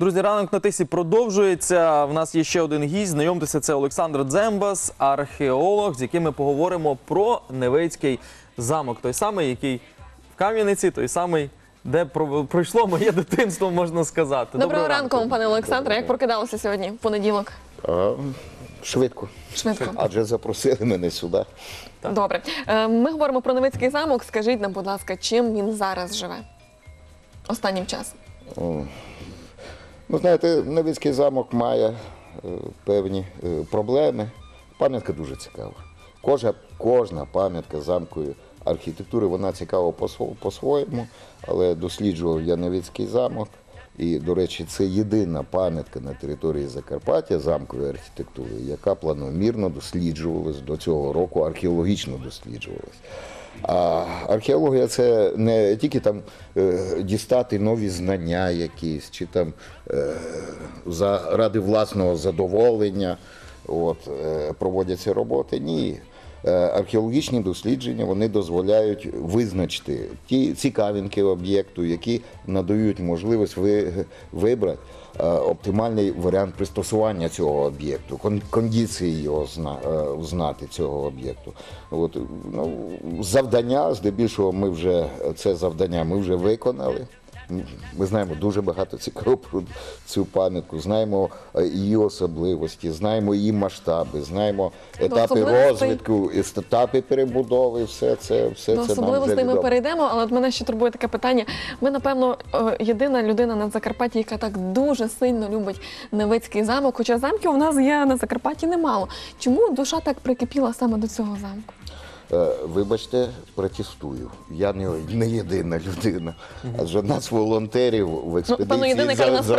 Друзі, ранок на тисі продовжується. В нас є ще один гість. Знайомтеся, це Олександр Дзембас, археолог, з яким ми поговоримо про Невицький замок. Той самий, який в Кам'яниці, той самий, де пройшло моє дитинство, можна сказати. Доброго ранку, пане Олександре. Як прокидалося сьогодні, в понеділок? Швидко. Швидко. Адже запросили мене сюди. Добре. Ми говоримо про Невицький замок. Скажіть нам, будь ласка, чим він зараз живе? Останнім часом. Ну, знаєте, Невицький замок має певні проблеми. Пам'ятка дуже цікава. Кожна пам'ятка замкової архітектури, вона цікава по-своєму, але досліджував я Невицький замок. І, до речі, це єдина пам'ятка на території Закарпаття замкової архітектури, яка планомірно досліджувалась до цього року, археологічно досліджувалась. А археологія – це не тільки там дістати нові знання якісь, чи там заради власного задоволення проводяться роботи. Ні. Археологічні дослідження, вони дозволяють визначити ті цікавинки об'єкту, які надають можливість вибрати оптимальний варіант пристосування цього об'єкту, кондиції його знати, цього об'єкту. Завдання, здебільшого, це завдання ми вже виконали. Ми знаємо дуже багато цікавого про цю пам'ятку, знаємо її особливості, знаємо її масштаби, знаємо етапи розвитку, етапи перебудови, все це нам вже відомо. До особливостей ми перейдемо, але от мене ще турбує таке питання. Ми, напевно, єдина людина на Закарпатті, яка так дуже сильно любить Невицький замок, хоча замків у нас є на Закарпатті немало. Чому душа так прикипіла саме до цього замку? Вибачте, протестую. Я не єдина людина. Адже нас волонтерів в експедиції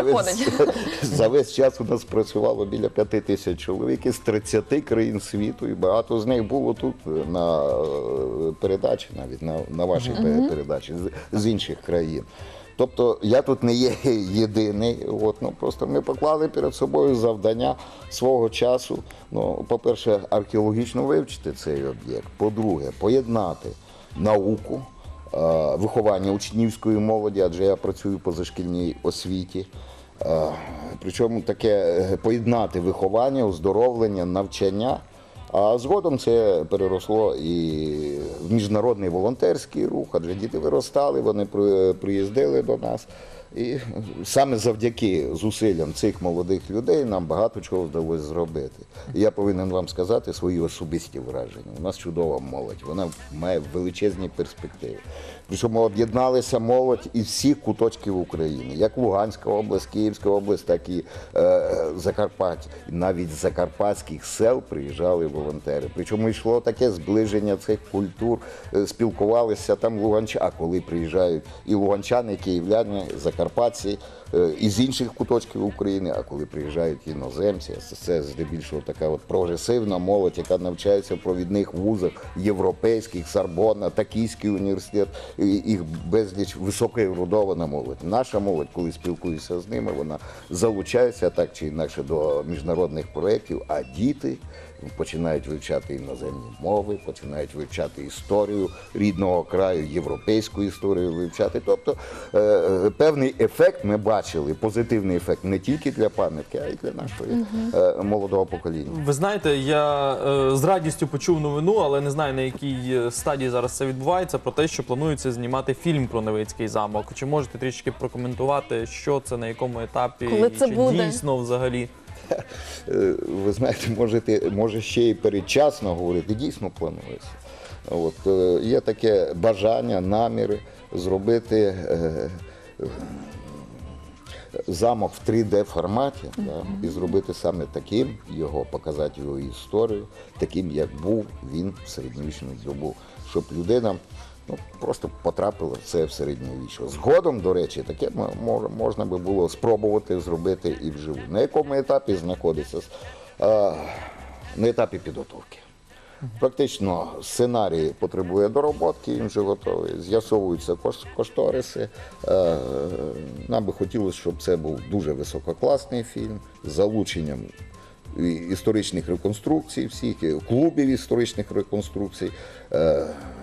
за весь час у нас працювало біля 5000 чоловік із 30 країн світу. І багато з них було тут на передачі, навіть на вашій передачі з інших країн. Тобто я тут не є єдиний, просто ми поклали перед собою завдання свого часу, по-перше, археологічно вивчити цей об'єкт, по-друге, поєднати науку, виховання учнівської молоді, адже я працюю в позашкільній освіті, причому таке поєднати виховання, оздоровлення, навчання. А згодом це переросло і в міжнародний волонтерський рух, адже діти виростали, вони приїздили до нас. І саме завдяки зусиллям цих молодих людей нам багато чого вдалося зробити. І я повинен вам сказати свої особисті враження. У нас чудова молодь, вона має величезні перспективи. Причому об'єдналися молодь із всіх куточків України, як Луганська область, Київська область, так і Закарпаття. Навіть з закарпатських сел приїжджали волонтери. Причому йшло таке зближення цих культур, спілкувалися там луганчани, а коли приїжджають і луганчани, і київляни, закарпатці із інших куточків України, а коли приїжджають іноземці, це здебільшого така прогресивна молодь, яка навчається в провідних вузах європейських, Сорбонна, Токійський університет, їх безліч високоерудована молодь. Наша молодь, коли спілкуюся з ними, вона залучається так чи інакше до міжнародних проєктів, а діти починають вивчати іноземні мови, починають вивчати історію рідного краю, європейську історію вивчати. Тобто певний ефект ми бачили, позитивний ефект не тільки для пам'ятки, а й для нашого молодого покоління. Ви знаєте, я з радістю почув новину, але не знаю, на якій стадії зараз це відбувається, про те, що планується знімати фільм про Невицький замок. Чи можете трішки прокоментувати, що це, на якому етапі, коли це чи буде? Дійсно взагалі? Ви знаєте, може ще й передчасно говорити, дійсно планується. Є таке бажання, наміри зробити замок в 3D-форматі, і зробити саме таким його, показати його історію, таким, як був він в середньовічну добу, щоб людина просто потрапила це в середньовіччя. Згодом, до речі, таке можна би було спробувати зробити і вживу. На якому етапі знаходиться? На етапі підготовки. Практично сценарій потребує дороботки, він вже готовий, з'ясовуються кошториси. Нам би хотілося, щоб це був дуже висококласний фільм з залученням історичних реконструкцій, всіх клубів історичних реконструкцій,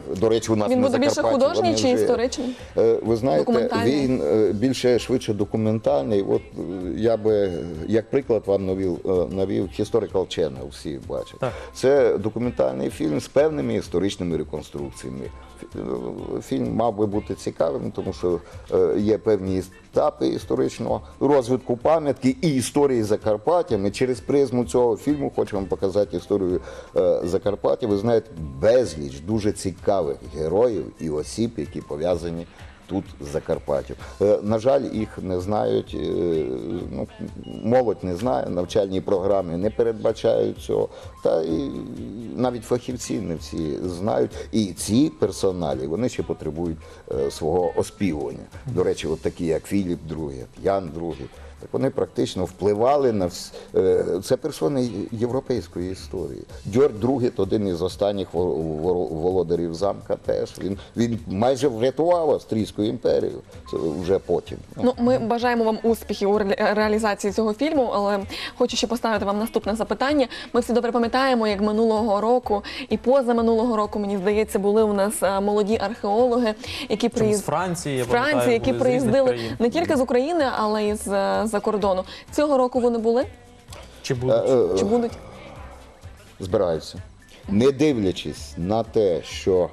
До речі, у нас Він на буде більше Закарпатті художній вони чи вже, історичний? Ви знаєте, Документальний? він більше швидше документальний. От я би, як приклад вам навів Historical Channel, всі бачать. Так. Це документальний фільм з певними історичними реконструкціями. Фільм мав би бути цікавим, тому що є певні етапи історичного розвитку пам'ятки і історії Закарпаття. Ми через призму цього фільму хочемо показати історію Закарпаття. Ви знаєте, безліч дуже цікавих героїв і осіб, які пов'язані тут з Закарпаттям. На жаль, їх не знають, ну, молодь не знає, навчальні програми не передбачають цього, та і навіть фахівці не всі знають. І ці персоналі, вони ще потребують свого оспівування. До речі, от такі, як Філіп II, Ян II, так вони практично впливали на це персони європейської історії. Георг II – один із останніх володарів замка теж. Він майже врятував Австрійську імперію вже потім. Ну, ми бажаємо вам успіхів у реалізації цього фільму, але хочу ще поставити вам наступне запитання. Ми всі добре пам'ятаємо, як минулого року і позаминулого року, мені здається, були у нас молоді археологи, які З Франції, я з Франції, пам'ятаю, які були з різних приїздили країн. не тільки з України, але й з-за кордону. Цього року вони були? Чи будуть? Чи будуть? Збираються. Не дивлячись на те, що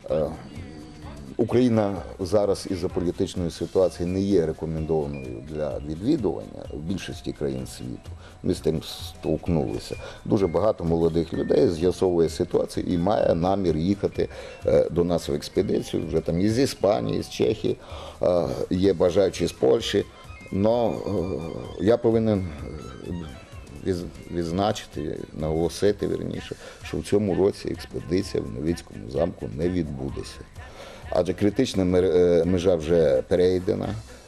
Україна зараз із-за політичної ситуації не є рекомендованою для відвідування в більшості країн світу. Ми з тим столкнулися. Дуже багато молодих людей з'ясовує ситуацію і має намір їхати до нас в експедицію. Вже там і з Іспанії, з Чехії, є бажаючі з Польщі. Но я повинен відзначити, наголосити, вірніше, що в цьому році експедиція в Невицькому замку не відбудеться. Адже критична межа вже перейдена.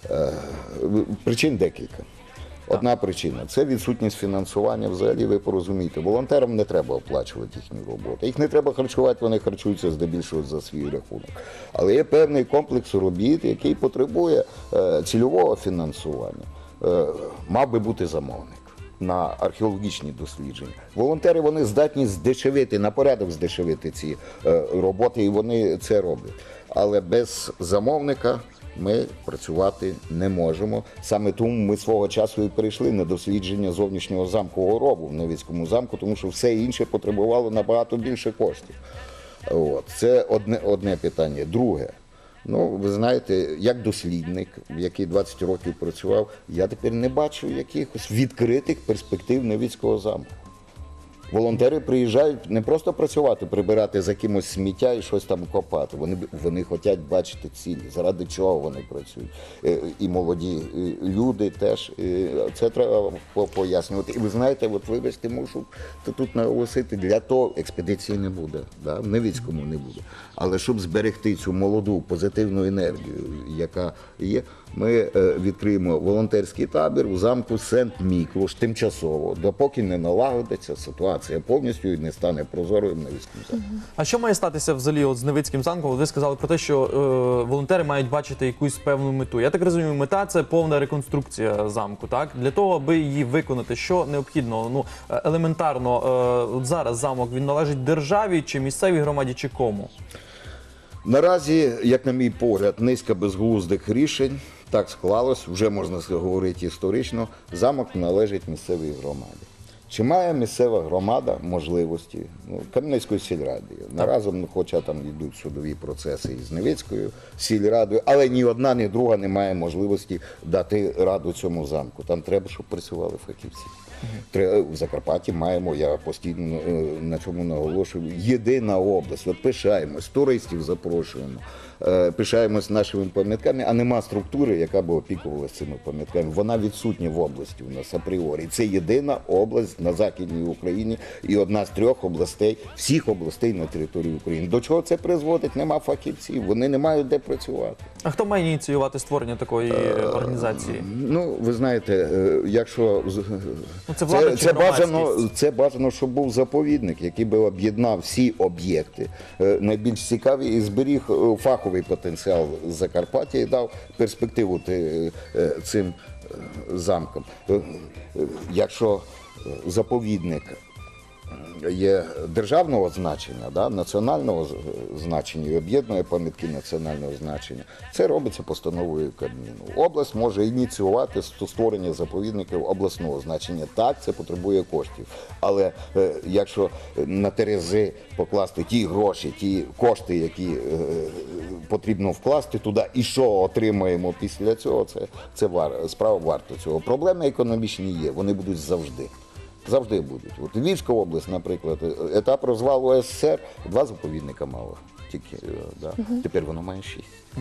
Причин декілька. Одна причина – це відсутність фінансування. Взагалі, ви порозумієте, волонтерам не треба оплачувати їхню роботу. Їх не треба харчувати, вони харчуються здебільшого за свій рахунок. Але є певний комплекс робіт, який потребує цільового фінансування. Мав би бути замовник на археологічні дослідження. Волонтери, вони здатні здешевити, на порядок здешевити ці роботи, і вони це роблять. Але без замовника ми працювати не можемо. Саме тому ми свого часу і перейшли на дослідження зовнішнього замкового робу в Невицькому замку, тому що все інше потребувало набагато більше коштів. От. Це одне питання. Друге. Ну, ви знаєте, як дослідник, який 20 років працював, я тепер не бачу якихось відкритих перспектив Невицького замку. Волонтери приїжджають не просто працювати, прибирати за кимось сміття і щось там копати. Вони хочуть бачити цілі, заради чого вони працюють. І молоді люди теж. Це треба пояснювати. І ви знаєте, от вибачте, мушу тут наголосити, для того експедиції не буде, да? В Невицькому не буде. Але щоб зберегти цю молоду позитивну енергію, яка є, ми відкриємо волонтерський табір у замку Сент-Міклуш тимчасово, допоки не налагодиться ситуація повністю і не стане прозорою в Невицькому замку. А що має статися взагалі от з Невицьким замком? Ви сказали про те, що волонтери мають бачити якусь певну мету. Я так розумію, мета – це повна реконструкція замку, так? Для того, аби її виконати, що необхідно? Ну, елементарно, от зараз замок, він належить державі, чи місцевій громаді, чи кому? Наразі, як на мій погляд, низка безглуздих рішень, так склалось, вже можна говорити історично, замок належить місцевій громаді. Чи має місцева громада можливості, Кам'янецької сільради, наразом, хоча там йдуть судові процеси із Невицькою сільрадою, але ні одна, ні друга не має можливості дати раду цьому замку. Там треба, щоб працювали фахівці. В Закарпатті маємо, я постійно на чому наголошую, єдина область. От пишаємось, туристів запрошуємо, пишаємось нашими пам'ятками, а нема структури, яка б опікувалася цими пам'ятками. Вона відсутня в області у нас апріорі. Це єдина область на Західній Україні і одна з 3 областей, всіх областей на території України. До чого це призводить? Нема фахівців, вони не мають де працювати. А хто має ініціювати створення такої організації? Ну, ви знаєте, якщо Це влада чи громадськість? це бажано, щоб був заповідник, який би об'єднав всі об'єкти найбільш цікаві і зберіг фаховий потенціал Закарпаття і дав перспективу цим замкам. Якщо заповідник є державного значення, да, національного значення і об'єднує пам'ятки національного значення, це робиться постановою Кабміну. Область може ініціювати створення заповідників обласного значення. Так, це потребує коштів. Але якщо на терези покласти ті гроші, ті кошти, які потрібно вкласти туди, і що отримаємо після цього, справа варта цього. Проблеми економічні є, вони будуть завжди. Завжди будуть. От Львівська область, наприклад, етап розвалу СССР, 2 заповідника мало. Тільки, да. Тепер воно має 6.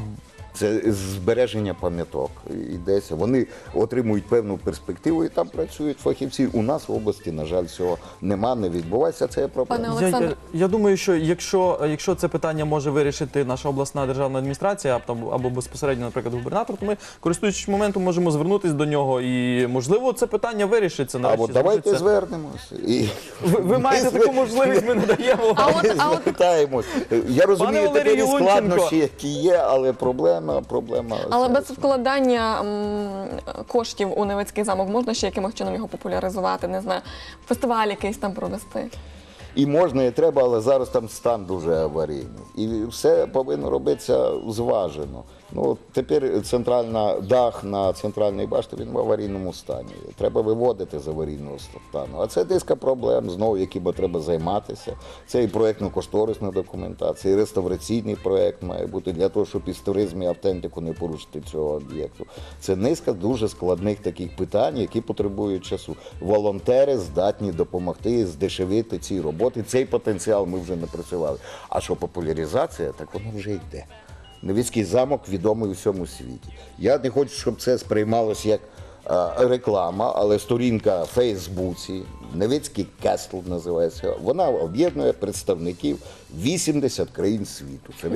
Це збереження пам'яток йдеться. Вони отримують певну перспективу і там працюють фахівці. У нас в області, на жаль, цього нема, не відбувається. Це є проблема. Пане Олександр. Я думаю, що якщо це питання може вирішити наша обласна державна адміністрація або безпосередньо, наприклад, губернатор, то ми, користуючись моментом, можемо звернутися до нього і, можливо, це питання вирішиться. Або давайте звернемося. Ви маєте таку можливість, ми надаємо. Звертаємось. Я розумію, Валерію такі Лунченко. складнощі, які є, але проблема. Але без вкладання коштів у Невицький замок можна ще якимось чином його популяризувати, не знаю, фестиваль якийсь там провести? І можна, і треба, але зараз там стан дуже аварійний. І все повинно робитися зважено. Ну, тепер дах на центральній башті, він в аварійному стані. Треба виводити з аварійного стану. А це низка проблем, знову, якими треба займатися. Це і проєктно-кошторисна документація, і реставраційний проєкт має бути для того, щоб історизм і автентику не порушити цього об'єкту. Це низка дуже складних таких питань, які потребують часу. Волонтери здатні допомогти здешевити ці роботи. Цей потенціал ми вже напрацювали. А що популяризація, так воно вже йде. Невицький замок відомий у всьому світі. Я не хочу, щоб це сприймалося як реклама, але сторінка в Фейсбуці, Невицький Кестл називається, вона об'єднує представників 80 країн світу. Це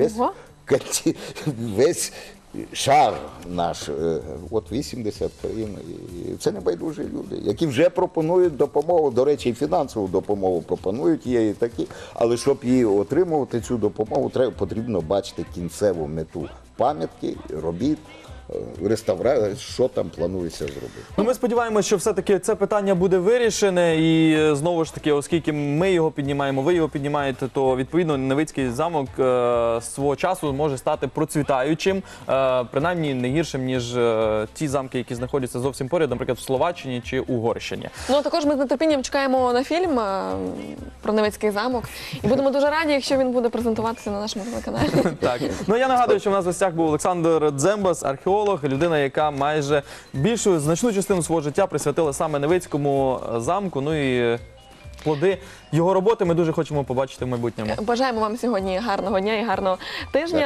весь шар наш, от 80 країн. І це небайдужі люди, які вже пропонують допомогу, до речі, і фінансову допомогу пропонують, є і такі, але щоб її отримувати, цю допомогу, потрібно бачити кінцеву мету пам'ятки, робіт, реставрації, що там планується зробити. Ну, ми сподіваємося, що все-таки це питання буде вирішене, і знову ж таки, оскільки ми його піднімаємо, ви його піднімаєте, то відповідно Невицький замок свого часу може стати процвітаючим, принаймні не гіршим, ніж ті замки, які знаходяться зовсім поряд, наприклад, в Словаччині чи Угорщині. Ну, а також ми з нетерпінням чекаємо на фільм про Невицький замок, і будемо дуже раді, якщо він буде презентуватися на нашому телеканалі. Так. Ну, я нагадую, що в нас в гостях був Олександр Дзембас, археолог, людина, яка майже значну частину свого життя присвятила саме Невицькому замку. Ну і плоди його роботи ми дуже хочемо побачити в майбутньому. Бажаємо вам сьогодні гарного дня і гарного тижня.